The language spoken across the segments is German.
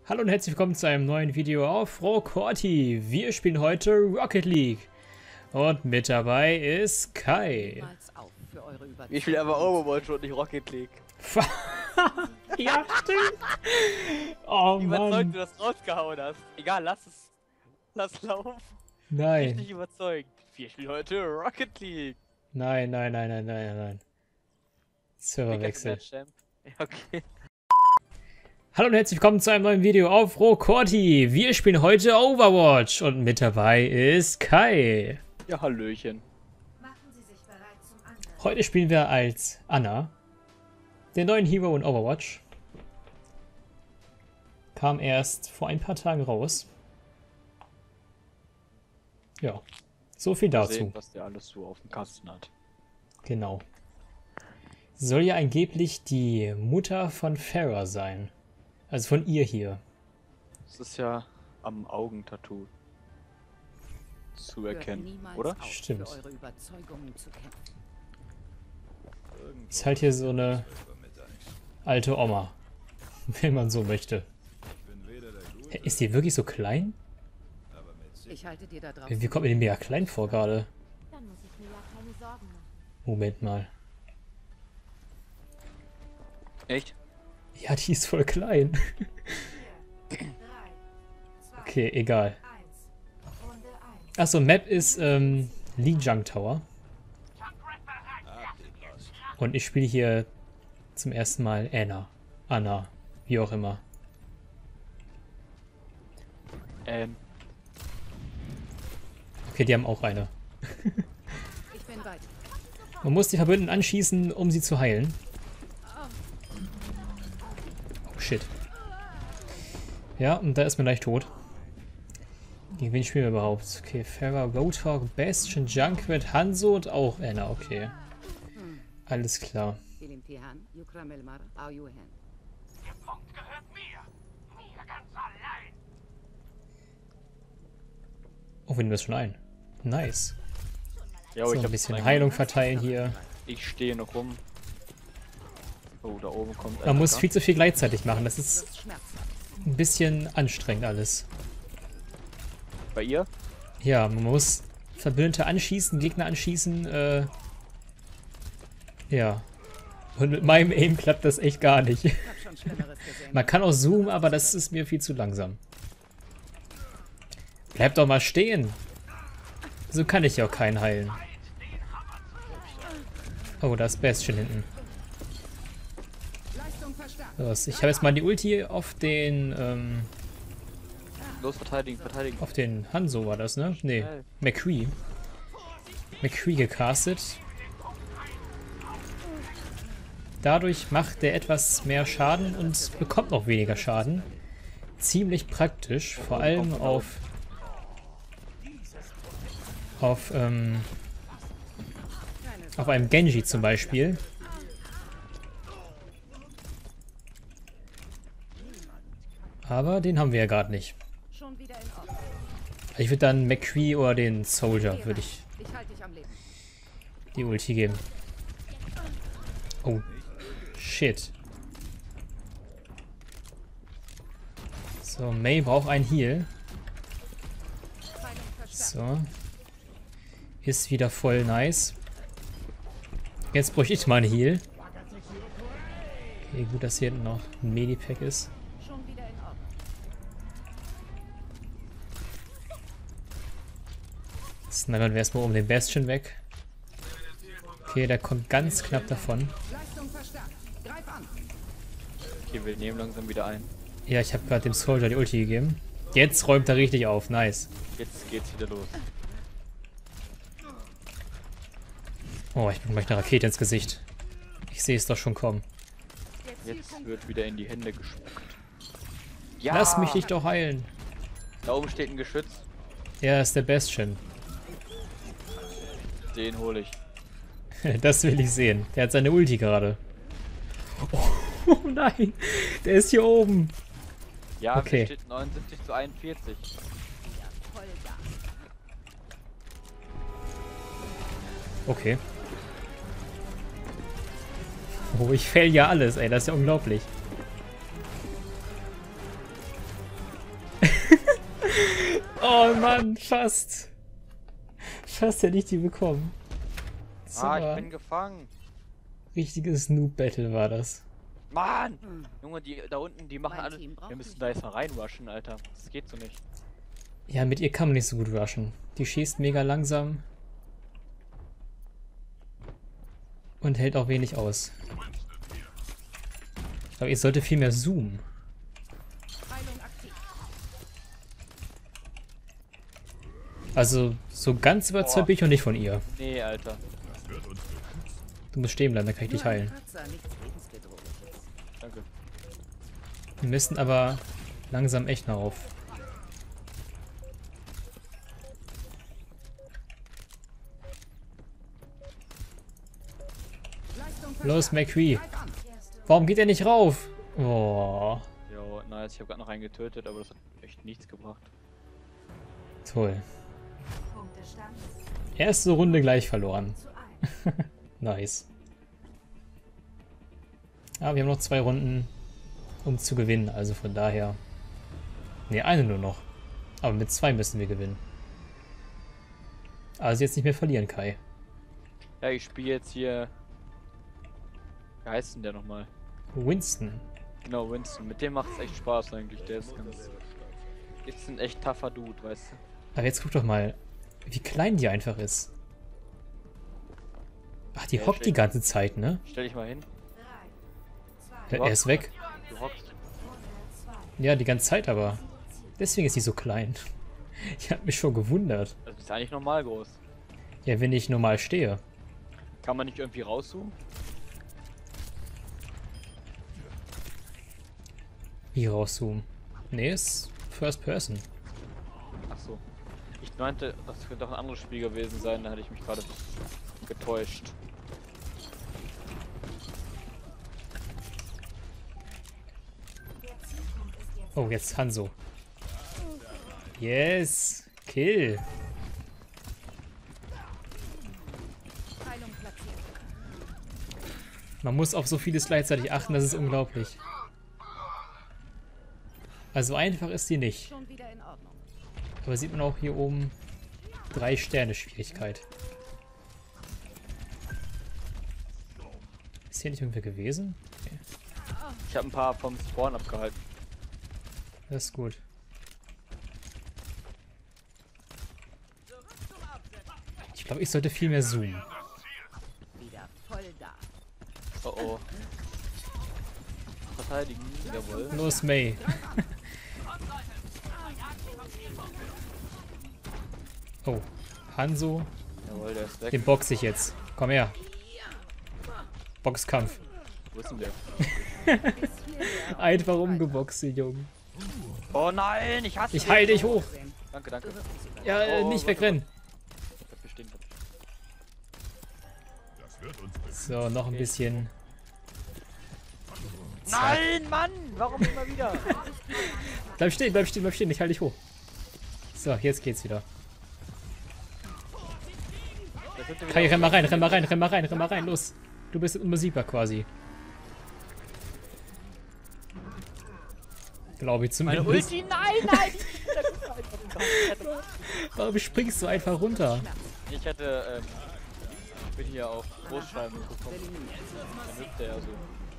Hallo und herzlich willkommen zu einem neuen Video auf Rokorti. Wir spielen heute Rocket League. Und mit dabei ist Kai. Ich spiele aber Overwatch und nicht Rocket League. Ja, stimmt. Oh Wie Mann. überzeugt du das rausgehauen hast. Egal, lass es. Lass laufen. Nein. Richtig überzeugt. Wir spielen heute Rocket League. Nein. Serverwechsel. Ja, okay. Hallo und herzlich willkommen zu einem neuen Video auf Rokorti. Wir spielen heute Overwatch. Und mit dabei ist Kai. Ja, Hallöchen. Heute spielen wir als Ana, den neuen Hero in Overwatch. Kam erst vor ein paar Tagen raus. Ja, so viel dazu. Sehen, was der alles so auf dem Kasten hat. Genau. Soll ja angeblich die Mutter von Pharah sein. Also von ihr hier. Das ist ja am Augentattoo zu erkennen, oder? Stimmt. Ist halt hier so eine alte Oma, wenn man so möchte. Ist die wirklich so klein? Wie kommt mir die mega klein vor gerade? Moment mal. Echt? Ja, die ist voll klein. Okay, egal. Achso, Map ist Lijiang Tower. Und ich spiele hier zum ersten Mal Anna, wie auch immer. Okay, die haben auch eine. Man muss die Verbündeten anschießen, um sie zu heilen. Oh shit. Ja, und da ist man gleich tot. Gegen wen spielen wir überhaupt? Okay, Pharah, Roadhog, Bastion, Junkrat, Hanzo und auch Anna, okay. Alles klar. Oh, wir nehmen das schon ein. Nice. Ja, So, ich ein hab bisschen Heilung verteilen hier. Ich stehe noch rum. Oh, da oben kommt Man muss viel zu viel gleichzeitig machen. Das ist ein bisschen anstrengend alles. Bei ihr? Ja, man muss Verbündete anschießen, Gegner anschießen. Ja. Und mit meinem Aim klappt das echt gar nicht. Man kann auch zoomen, aber das ist mir viel zu langsam. Bleib doch mal stehen. So kann ich ja auch keinen heilen. Oh, da ist Bastion hinten. Los, ich habe jetzt mal die Ulti auf den, Los, verteidigen. auf den Hanzo war das, ne? Ne, McCree. McCree gecastet. Dadurch macht der etwas mehr Schaden und bekommt noch weniger Schaden. Ziemlich praktisch, vor allem auf einem Genji zum Beispiel. Aber den haben wir ja gerade nicht. Ich würde dann McCree oder den Soldier würde ich die Ulti geben. Oh, shit. So, Mei braucht einen Heal. So. Ist wieder voll nice. Jetzt bräuchte ich mal einen Heal. Okay, gut, dass hier hinten noch ein Medipack ist. Snipern wir erstmal um den Bastion weg. Okay, der kommt ganz knapp davon. Okay, wir nehmen langsam wieder ein. Ja, ich habe gerade dem Soldier die Ulti gegeben. Jetzt räumt er richtig auf. Nice. Jetzt geht's wieder los. Oh, ich bekomme gleich eine Rakete ins Gesicht. Ich sehe es doch schon kommen. Jetzt wird wieder in die Hände gespuckt. Ja! Lass mich dich doch heilen. Da oben steht ein Geschütz. Ja, ist der Bastion. Den hole ich. Das will ich sehen. Der hat seine Ulti gerade. Oh nein, der ist hier oben. Ja, okay. Steht 79:41. Okay. Oh, ich fail ja alles, ey. Das ist ja unglaublich. Oh Mann, fast. Fast hätte ich die bekommen. Ich bin gefangen. Richtiges Noob-Battle war das. Mann! Junge, die da unten, die machen alle. Wir müssen da jetzt mal reinrushen, Alter. Das geht so nicht. Ja, mit ihr kann man nicht so gut rushen. Die schießt mega langsam. Und hält auch wenig aus. Ich glaube, ich sollte viel mehr zoomen. Also, so ganz überzeugt bin ich noch nicht von ihr. Nee, Alter. Du musst stehen bleiben, dann kann ich dich heilen. Danke. Wir müssen aber langsam echt noch auf. Los, McCree. Warum geht er nicht rauf? Oh, Jo, nice. Ich habe gerade noch einen getötet, aber das hat echt nichts gebracht. toll. Erste Runde gleich verloren. Nice. Aber wir haben noch 2 Runden, um zu gewinnen. Also von daher... Ne, eine nur noch. Aber mit 2 müssen wir gewinnen. Also jetzt nicht mehr verlieren, Kai. Ja, ich spiele jetzt hier... Wie heißt denn der nochmal? Winston. Genau, Winston. Mit dem macht es echt Spaß eigentlich. Der ist ganz... Ist ein echt tougher Dude, weißt du? Aber jetzt guck doch mal, wie klein die einfach ist. Ach, die hockt die ganze Zeit, ne? Stell dich mal hin. Er ist weg. Du hockst. Ja, die ganze Zeit aber. Deswegen ist die so klein. Ich hab mich schon gewundert. Das ist eigentlich normal groß. Ja, wenn ich normal stehe. Kann man nicht irgendwie rauszoomen? Wie rauszoomen? Nee, ist First Person. Ach so. Ich meinte, das könnte doch ein anderes Spiel gewesen sein, da hatte ich mich gerade getäuscht. Oh, jetzt Hanzo. Yes! Kill! Man muss auf so vieles gleichzeitig achten, das ist unglaublich. Also einfach ist die nicht. Aber sieht man auch hier oben 3 Sterne Schwierigkeit. Ist hier nicht irgendwer gewesen? Okay. Ich habe ein paar vom Spawn abgehalten. Das ist gut. Ich glaube, ich sollte viel mehr zoomen. Oh oh. Verteidigen, jawohl. Los, May. Oh, Hanzo. Jawohl, der ist weg. Den boxe ich jetzt. Komm her. Boxkampf. Wo ist denn der? Einfach umgeboxt, die Jungen. Oh nein, ich hasse Ich heil dich hoch. Danke, danke. Ja, Oh, nicht wegrennen. Bleib bestehen, bleib bestehen. So, noch ein bisschen. Nein, Mann! Warum immer wieder? Bleib stehen, bleib stehen, bleib stehen. Ich halte dich hoch. So, jetzt geht's wieder. Kai, renn mal rein, renn mal rein, renn mal rein, renn mal rein. Los. Du bist unbesiegbar quasi. Glaube ich Meine zumindest. Ulti, nein! Warum springst du einfach runter? Ich hätte, ich bin hier auf Großschreiben gekommen. Dann wirkt der ja so.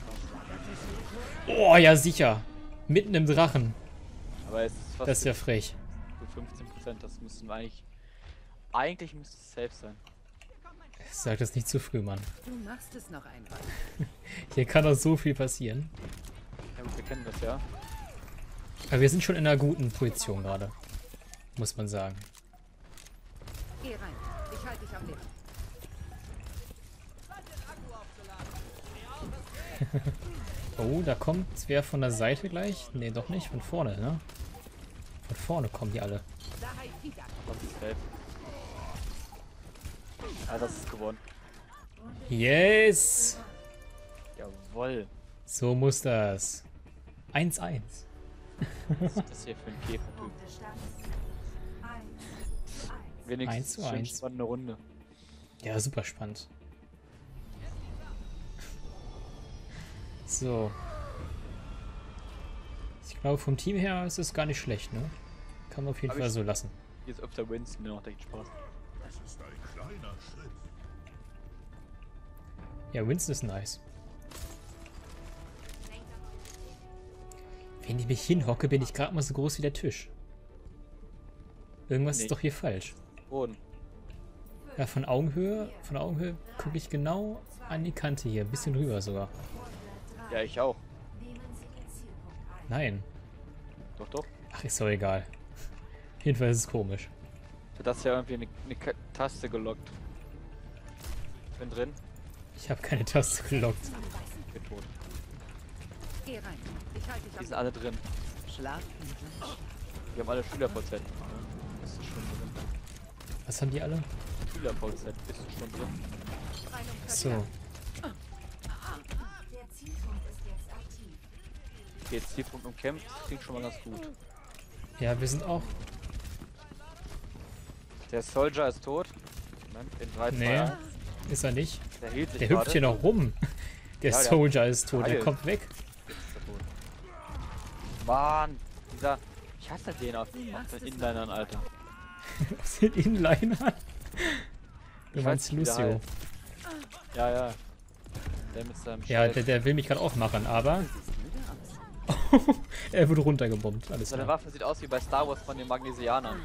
Oh, ja sicher. Mitten im Drachen. Aber es ist fast Das ist ja frech. für 15%, das müssen wir eigentlich... Eigentlich müsste es safe sein. Sag das nicht zu früh, Mann. Du machst es noch einmal. Hier kann doch so viel passieren. Ja gut, wir kennen das ja. Aber wir sind schon in einer guten Position gerade. Muss man sagen. Geh rein. Ich halte dich am Leben. Oh, da kommt wer von der Seite gleich? Nee, doch nicht. Von vorne, ne? Von vorne kommen die alle. Das ist safe. Ah, das ist gewonnen. Yes! Jawoll. So muss das. 1-1. Was ist das hier für ein Käfertyp? Wenigstens 1:1. schön spannende Runde. Ja, super spannend. So. Ich glaube, vom Team her ist es gar nicht schlecht, ne? Kann man auf jeden Aber Fall ich- so lassen. Hier ist öfter Winston, der macht echt Spaß. Ja, Winston ist nice. Wenn ich mich hinhocke, bin ich gerade mal so groß wie der Tisch. Irgendwas Nee. ist doch hier falsch. Boden. Ja, von Augenhöhe gucke ich genau an die Kante hier. Ein bisschen rüber sogar. Ja, ich auch. Nein. Doch, doch. Ach, ist doch egal. Jedenfalls ist es komisch. Du hast ja irgendwie eine Taste gelockt. Ich bin drin. Ich habe keine Taste gelockt. Ich bin tot. Geh rein. Ich halte dich Die am sind alle drin. Schlaf. Wir haben alle SchülerVZ. Bist du schon drin? Was haben die alle? SchülerVZ. Bist du schon drin? So. Der Zielpunkt ist jetzt aktiv. Okay, Zielpunkt umkämpft. Das klingt schon mal ganz gut. Ja, wir sind auch. Der Soldier ist tot. Moment, in 3, 2, Nee, 1. ist er nicht. Der hielt sich Der gerade. hüpft hier noch rum. Der Ja, der Soldier ist tot. Der geheilt. kommt weg. Jetzt ist er tot. Mann, dieser... Ich hasse den auf den Inlinern, Alter. Was sind Inliner? Du Ich meinst weiß nicht, wie der Lucio. heißt. Ja, ja. Der mit seinem Ja, Scheiß- der will mich gerade aufmachen, aber... er wurde runtergebombt. Alles Seine klar. Waffe sieht aus wie bei Star Wars von den Magnesianern.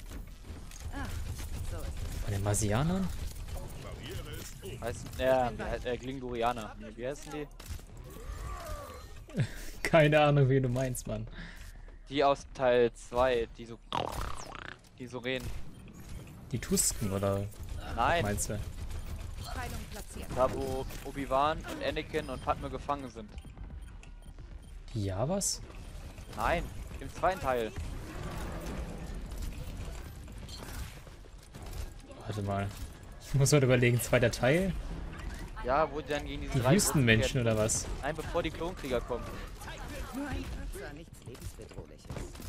Bei den Marsianern? Heißen, ja, Glingorianer. Nee, wie heißen die? Keine Ahnung, wie du meinst, Mann. Die aus Teil 2, die so reden. Die Tusken, oder Nein, meinst du? Teilung platziert. da wo Obi-Wan und Anakin und Padme gefangen sind. Die Javas? Nein, im zweiten Teil. Warte mal. Ich muss heute überlegen, zweiter Teil? Ja, wo die dann gegen diese Die drei Wüstenmenschen, Klonkrieger- oder was? Nein, bevor die Klonkrieger kommen. Nur ein Kratzer, nichts lebensbedrohliches.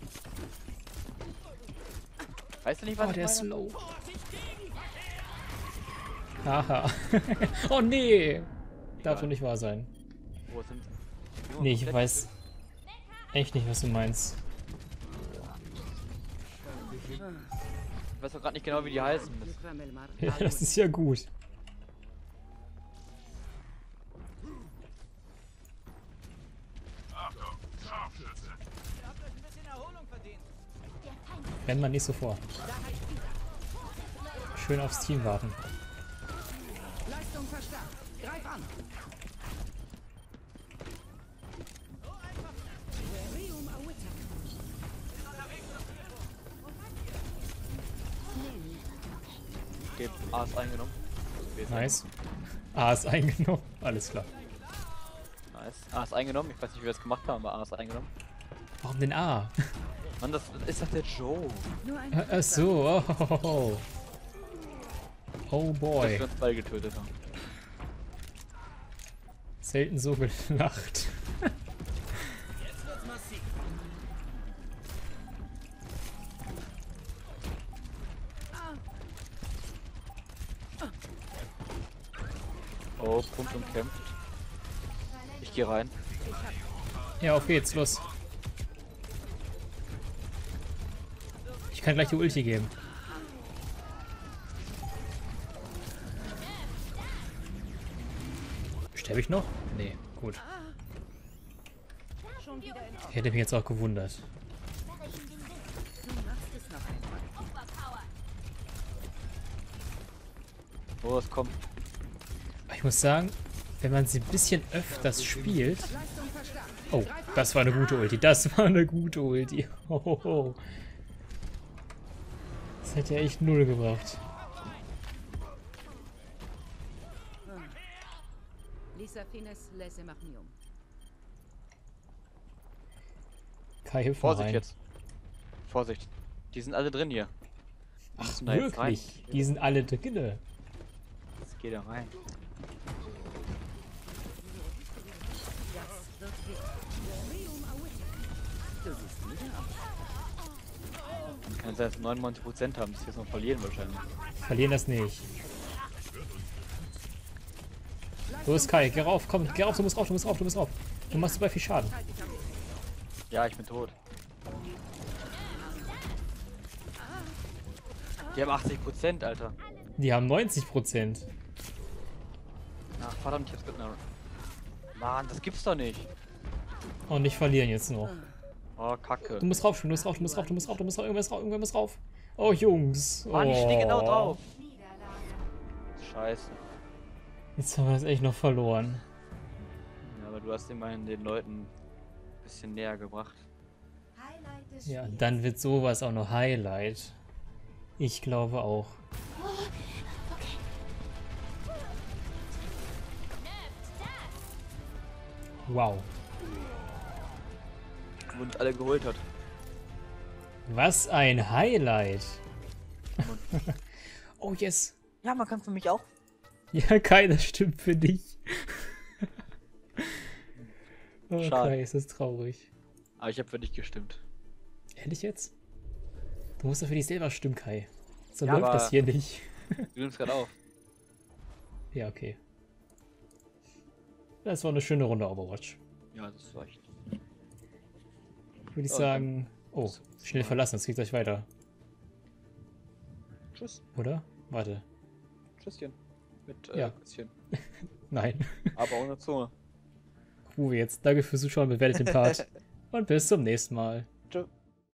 Weißt du nicht, was Oh, ich der ist meine? slow. Haha. Oh nee! Darf doch nicht wahr sein. Wo sind sie? Nee, ich weiß echt nicht, was du meinst. Ich weiß doch gerade nicht genau, wie die heißen. Ja, das ist ja gut. Renn mal nicht so vor. Schön aufs Team warten. Leistung verstärkt. Greif an. Okay, A ist eingenommen. B ist Nice. A ist eingenommen. Alles klar. Nice. A ist eingenommen. Ich weiß nicht, wie wir das gemacht haben, aber A ist eingenommen. Warum denn A? Mann, das ist doch der Joe. Nur ein Ach so. Oh, oh Dass boy. wir uns beide getötet haben. Selten so gelacht. Oh, Punkt und kämpft. Ich gehe rein. Ja, auf geht's, los. Ich kann gleich die Ulti geben. Sterbe ich noch? Nee, gut. schon wieder in Ordnung. Ich hätte mich jetzt auch gewundert. Du machst es noch einmal. Oh, es kommt. Ich muss sagen, wenn man sie ein bisschen öfters spielt... Leistung verstärkt. Oh, das war eine gute Ulti. Das war eine gute Ulti. Hohoho. Das hätte ja echt null gebracht. Lisa Fines, laisse Marium. Kai, hilf mal Vorsicht rein. jetzt. Vorsicht. Die sind alle drin hier. Ach, müssen da jetzt rein. wirklich? Die sind alle drinne. Jetzt geht er rein. Das wird wichtig. Du siehst müde aus. Kann sein, dass wir 99% haben, dass wir es noch verlieren wahrscheinlich. Verlieren das nicht. Los, Kai, geh rauf, komm, geh rauf, du musst rauf, du musst rauf, du musst rauf. Du machst super viel Schaden. Ja, ich bin tot. Die haben 80%, Alter. Die haben 90%. Ach, verdammt, ich hab's mit einer... Mann, das gibt's doch nicht. Und nicht verlieren jetzt noch. Oh, Kacke. Du musst rauf, du musst rauf, du musst rauf, du musst rauf, du musst rauf, irgendwas muss rauf. Oh, Jungs. Mann, ich stehe genau drauf. Niederlage. Scheiße. Jetzt haben wir das echt noch verloren. Ja, aber du hast immerhin den Leuten ein bisschen näher gebracht. Highlight des Ja, Spiels. dann wird sowas auch noch Highlight. Ich glaube auch. Wow. Wo uns alle geholt hat. Was ein Highlight. Oh, yes. Ja, man kann für mich auch. Ja, keiner stimmt für dich. Oh, Schade. Kai, ist das traurig. Aber ich habe für dich gestimmt. Ehrlich jetzt? Du musst doch für dich selber stimmen, Kai. So Ja, läuft aber- das hier nicht. Du nimmst gerade auf. Ja, okay. Das war eine schöne Runde Overwatch. Ja, das reicht. Würde ich Ja, sagen... Oh, schnell verlassen, es geht gleich weiter. Tschüss. Oder? Warte. Tschüsschen. Mit Ja. Küsschen. Nein. Aber ohne Zunge. Ruhe jetzt. Danke fürs Zuschauen, bewertet den Part. Und bis zum nächsten Mal.